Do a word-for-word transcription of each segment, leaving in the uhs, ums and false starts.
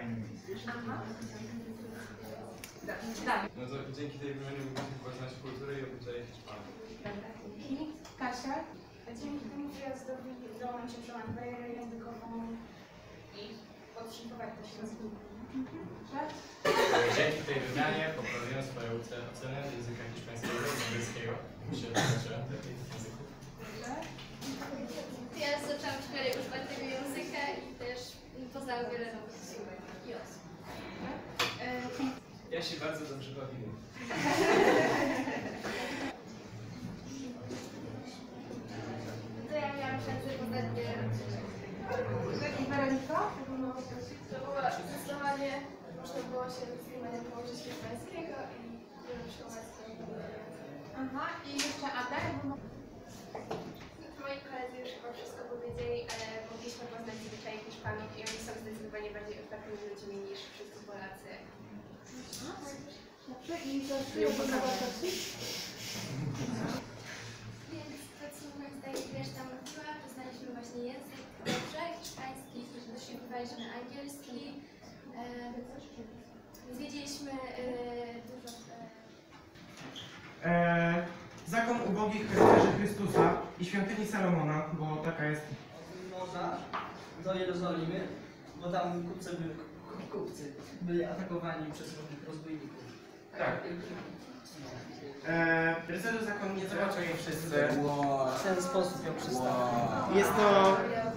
fajnym miejscu. Aha. Tak. No to dzięki tej wymianie mogliśmy poznać kulturę i obyczaje Hiszpanii. Dobra. I Kasia? Dzięki temu wyjazdowi udało nam się przełamać barierę językową i odszyfrować też język. Dzięki tej wymianie poprawiłem swoje oceny języka hiszpańskiego i angielskiego. Się nauczyłem tych języków. Ja zaczęłam w szkole używać tego języka i też poznałam wiele nowych słów i osób. Ja się bardzo dobrze bawiłem. To ja miałam szansę poznać wiele nowych. I Weronika? To było zdecydowanie, można było się zdecydowanie położyć hiszpańskiego i przełamać swoje Aha. I jeszcze Ada? Moi koledzy już chyba wszystko powiedzieli, ale mogliśmy poznać zwyczaje Hiszpanów i oni są zdecydowanie bardziej otwartymi ludźmi niż wszyscy Polacy. Dobrze. I co jest pokazać? Więc to, co moim zdaniem reszta mówiła, poznaliśmy właśnie język dobrze, hiszpański, doświadczaliśmy angielski, e, zwiedziliśmy e, dużo... E, zakon ubogich rycerzy Chrystusa i świątyni Salomona, bo taka jest. Morza do Jerozolimy, bo tam kupcy byli, kupcy byli atakowani przez różnych rozbójników. Tak. E, rycerze zakonnicy, zobaczą je wszyscy. W ten sposób ją przedstawił. Jest to...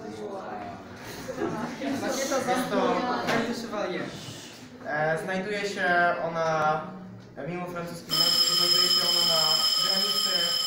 Makieta zamku Fajny Szewalier. E, znajduje się ona, mimo francuskiej nazwy, znajduje się ona na granicy